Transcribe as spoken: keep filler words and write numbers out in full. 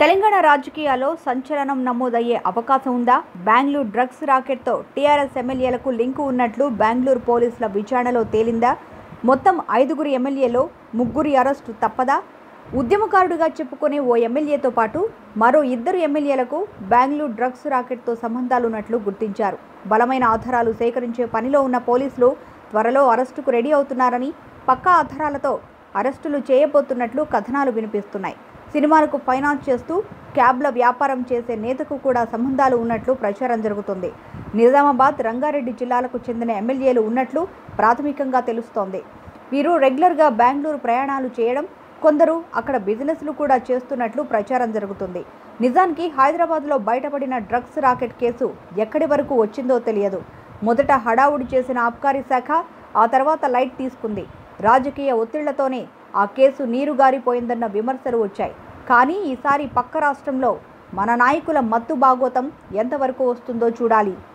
తెలంగాణ రాజకీయాల్లో సంచలనం నమోదయ్యే అవకాశం ఉందా? బెంగళూరు డ్రగ్స్ రాకెట్తో టీఆర్ఎస్ ఎమ్మెల్యేలకు లింకు ఉన్నట్లు బెంగళూరు పోలీసుల విచారణలో తేలిందా? మొత్తం ఐదుగురు ఎమ్మెల్యేలో ముగ్గురి అరెస్టు తప్పదా? ఉద్యమకారుడిగా చెప్పుకునే ఓ ఎమ్మెల్యేతో పాటు మరో ఇద్దరు ఎమ్మెల్యేలకు బెంగళూరు డ్రగ్స్ రాకెట్తో సంబంధాలున్నట్లు గుర్తించారు. బలమైన ఆధారాలు సేకరించే పనిలో ఉన్న పోలీసులు త్వరలో అరెస్టుకు రెడీ అవుతున్నారని, పక్కా ఆధారాలతో అరెస్టులు చేయబోతున్నట్లు కథనాలు వినిపిస్తున్నాయి. సినిమాలకు ఫైనాన్స్ చేస్తూ క్యాబ్ల వ్యాపారం చేసే నేతకు కూడా సంబంధాలు ఉన్నట్లు ప్రచారం జరుగుతుంది. నిజామాబాద్, రంగారెడ్డి జిల్లాలకు చెందిన ఎమ్మెల్యేలు ఉన్నట్లు ప్రాథమికంగా తెలుస్తోంది. వీరు రెగ్యులర్గా బెంగళూరు ప్రయాణాలు చేయడం, కొందరు అక్కడ బిజినెస్లు కూడా చేస్తున్నట్లు ప్రచారం జరుగుతుంది. నిజానికి హైదరాబాద్లో బయటపడిన డ్రగ్స్ రాకెట్ కేసు ఎక్కడి వరకు వచ్చిందో తెలియదు. మొదట హడావుడి చేసిన ఆబ్కారీ శాఖ ఆ తర్వాత లైట్ తీసుకుంది. రాజకీయ ఒత్తిళ్లతోనే ఆ కేసు నీరుగారిపోయిందన్న విమర్శలు వచ్చాయి. కానీ ఈసారి పక్క రాష్ట్రంలో మన నాయకుల మత్తు బాగోతం ఎంతవరకు వస్తుందో చూడాలి.